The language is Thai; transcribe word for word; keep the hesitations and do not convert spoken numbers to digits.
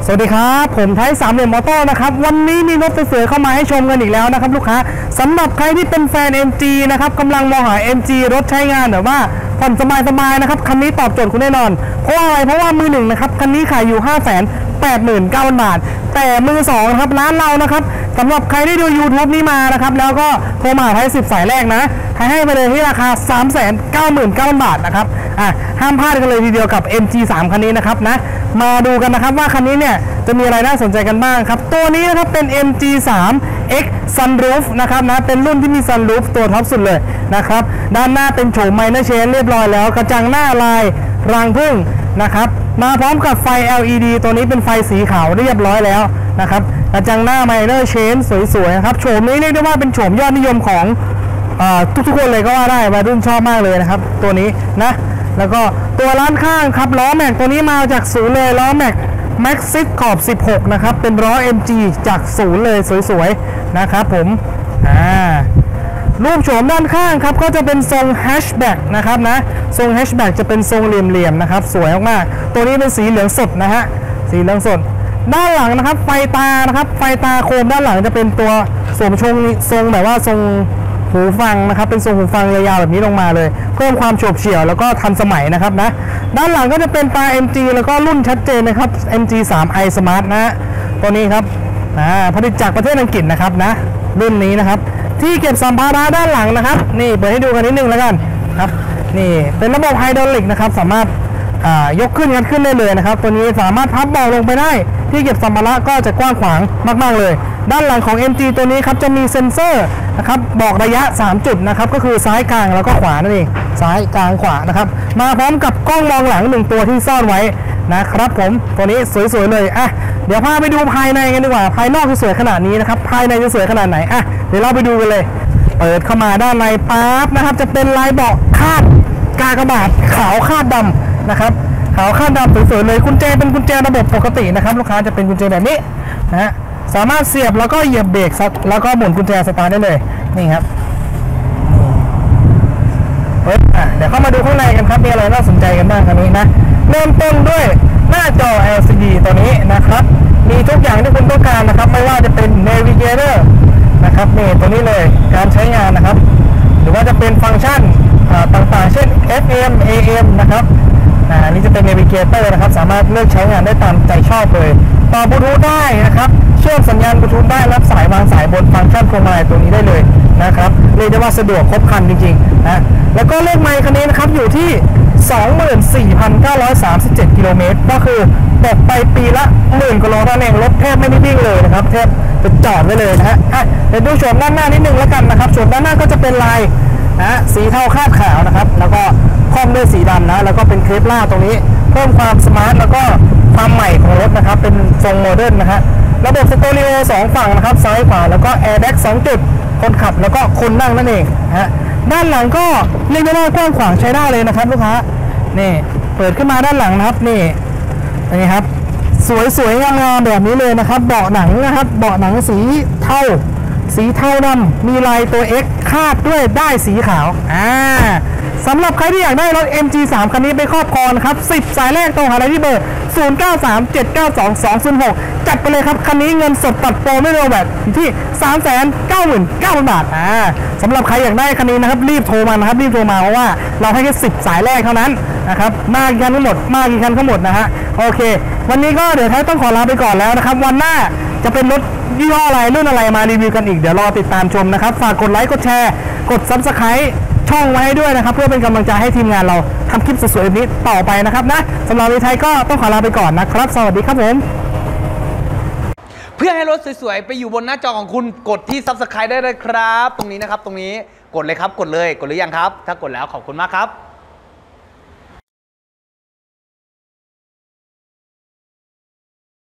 สวัสดีครับผมไทยสามเหลี่ยมมอเตอร์นะครับวันนี้มีรถสวยๆเข้ามาให้ชมกันอีกแล้วนะครับลูกค้าสำหรับใครที่เป็นแฟน เอ็ม จี นะครับกำลังมองหา เอ็ม จี รถใช้งานแบบว่าผ่อนสบายๆนะครับคันนี้ตอบโจทย์คุณแน่นอนเพราะอะไรเพราะว่ามือหนึ่งนะครับคันนี้ขายอยู่ ห้าแสนแปดหมื่นเก้าพัน บาทแต่มือสองนะครับร้านเรานะครับสำหรับใครที่ดู YouTube นี้มานะครับแล้วก็โทรมาไทยสิบสายแรกนะไทยให้ไปเลยที่ราคา สามแสนเก้าหมื่นเก้าพัน บาทนะครับอ่ะห้ามพลาดกันเลยทีเดียวกับ เอ็ม จี สาม คันนี้นะครับนะมาดูกันนะครับว่าคันนี้เนี่ยจะมีอะไรน่าสนใจกันบ้างครับตัวนี้นะครับเป็น เอ็ม จี สาม เอ็กซ์ Sunroof นะครับนะเป็นรุ่นที่มี Sunroof ตัวท็อปสุดเลยนะครับด้านหน้าเป็นโฉม Minor Change เรียบร้อยแล้วกระจังหน้าลายรังผึ้งนะครับมาพร้อมกับไฟ แอล อี ดี ตัวนี้เป็นไฟสีขาวเรียบร้อยแล้วนะครับกระจังหน้า Minor Change สวยๆนะครับโฉมนี้เรียกได้ว่าเป็นโฉมยอดนิยมของทุกๆคนเลยก็ว่าได้วัยรุ่นชอบมากเลยนะครับตัวนี้นะแล้วก็ตัวร้านข้างครับล้อแม็กตัวนี้มาจากศูนย์เลยล้อแม็กแม็กซิสขอบสิบหกนะครับเป็นล้อ เอ็ม จี จากศูนย์เลยสวยๆนะครับผมอ่ารูปโฉมด้านข้างครับก็จะเป็นทรงแฮชแบ็กนะครับนะทรงแฮชแบ็กจะเป็นทรงเหลี่ยมๆนะครับสวยมากๆตัวนี้เป็นสีเหลืองสดนะฮะสีเหลืองสดด้านหลังนะครับไฟตานะครับไฟตาโคมด้านหลังจะเป็นตัวสวมทรงทรงแบบว่าทรงหูฟังนะครับเป็นทรงหูฟังยาวๆแบบนี้ลงมาเลยเพิ่มความโฉบเฉี่ยวแล้วก็ทันสมัยนะครับนะด้านหลังก็จะเป็นตา เอ็ม จี แล้วก็รุ่นชัดเจนนะครับ เอ็ม จี สาม ไอ Smart นะตัวนี้ครับอ่าผลิตจากประเทศอังกฤษนะครับนะรุ่นนี้นะครับที่เก็บสัมภาระด้านหลังนะครับนี่เปิดให้ดูกันนิดนึงแล้วกันครับนี่เป็นระบบไฮดรอลิกนะครับสามารถยกขึ้นงัดขึ้นได้เลยนะครับตัวนี้สามารถพับเบาลงไปได้ที่เก็บสัมภาระก็จะกว้างขวางมากๆเลยด้านหลังของ เอ็ม จี ตัวนี้ครับจะมีเซ็นเซอร์นะครับบอกระยะสามจุดนะครับก็คือซ้ายกลางแล้วก็ขวานั่นเองซ้ายกลางขวานะครับมาพร้อมกับกล้องมองหลังหนึ่งตัวที่ซ่อนไว้นะครับผมตัวนี้สวยๆเลยอ่ะเดี๋ยวพาไปดูภายในกันดีกว่าภายนอกจะสวยขนาดนี้นะครับภายในจะสวยขนาดไหนอ่ะเดี๋ยวเราไปดูกันเลยเปิดเข้ามาด้านในปั๊บนะครับจะเป็นลายเบาะคาดกากบาทขาวคาดดำนะครับขาวคาดดำสวยๆเลยกุญแจเป็นกุญแจระบบปกตินะครับลูกค้าจะเป็นกุญแจแบบนี้นะฮะสามารถเสียบแล้วก็เหยียบเบรกแล้วก็หมุนกุญแจสตาร์ทได้เลยนี่ครับเฮ้ยเดี๋ยวเข้ามาดูข้างในกันครับมีอะไรน่าสนใจกันบ้างคันนี้นะเริ่มต้นด้วยหน้าจอ แอล ซี ดี ตัวนี้นะครับมีทุกอย่างที่คุณต้องการนะครับไม่ว่าจะเป็น Navigator นะครับนี่ตัวนี้เลยการใช้งานนะครับหรือว่าจะเป็นฟังก์ชันต่างๆเช่น เอฟ เอ็ม เอ เอ็ม นะครับอันนี้จะเป็น Navigator นะครับสามารถเลือกใช้งานได้ตามใจชอบเลยต่อบลูทูธได้นะครับเชื่อมสัญญาณบลูทูธได้รับสายวางสายบนฟังก์ชันพวงมาลัยตัวนี้ได้เลยนะครับเรียกได้ว่าสะดวกครบครันจริงๆนะแล้วก็เลขไมล์คันนี้นะครับอยู่ที่ สองหมื่นสี่พันเก้าร้อยสามสิบเจ็ด กิโลเมตรก็คือตกไปปีละหมื่นกิโลนั่นเองรถแทบไม่ได้วิ่งเลยนะครับแทบจะจอดไว้เลยนะฮะเดี๋ยวดูโฉมด้านหน้านิดนึงแล้วกันนะครับโฉมด้านหน้าก็จะเป็นลายนะสีเทาคาดขาวนะครับแล้วก็ค่อมด้วยสีดำนะแล้วก็เป็นเคปล่าตรงนี้เพิ่มความสมาร์ทแล้วก็ความใหม่ของรถนะครับเป็นทรงโมเดิร์นนะฮะระบบสเตอริโอสองฝั่งนะครับซ้ายขวาแล้วก็แอร์แบ็กสองจุดคนขับแล้วก็คนนั่งนั่นเองฮะด้านหลังก็เรียกได้ว่ากว้างขวางใช้ได้เลยนะครับลูกค้านี่เปิดขึ้นมาด้านหลังนะครับนี่นี่ครับสวยๆงามๆแบบนี้เลยนะครับเบาะหนังนะครับเบาะหนังสีเทาสีเทาดำมีลายตัว X คาดด้วยได้สีขาวอ่าสำหรับใครที่อยากได้รถ เอ็ม จี สาม คันนี้ไปครอบครองนะครับสิบสายแรกตรงหาได้ที่เบอร์ศูนย์ เก้า สาม เจ็ด เก้า สอง สอง ศูนย์ หกจัดไปเลยครับคันนี้เงินสดตัดโปรไม่รวมแบบที่ สามแสนเก้าหมื่นเก้าพัน บาทอ่าสำหรับใครอยากได้คันนี้นะครับรีบโทรมานะครับรีบโทรมาเพราะว่าเราให้แค่สิบสายแรกเท่านั้นนะครับมากี่คันทั้งหมดมากี่คันทั้งหมดนะฮะโอเควันนี้ก็เดี๋ยวท้ายต้องขอลาไปก่อนแล้วนะครับวันหน้าจะเป็นรถยี่ห้ออะไรรุ่นอะไรมารีวิวกันอีกเดี๋ยวรอติดตามชมนะครับฝากกดไลค์กดแชร์กด ซับสไครบ์ ช่องไว้ให้ด้วยนะครับเพื่อเป็นกำลังใจให้ทีมงานเราทำคลิปสวยๆแบบนี้ต่อไปนะครับนะสำหรับในไทยก็ต้องขอลาไปก่อนนะครับสวัสดีครับผมเพื่อให้รถสวยๆไปอยู่บนหน้าจอของคุณกดที่ ซับสไครบ์ ได้เลยครับตรงนี้นะครับตรงนี้กดเลยครับกดเลยกดหรือยังครับถ้ากดแล้วขอบคุณมากครับ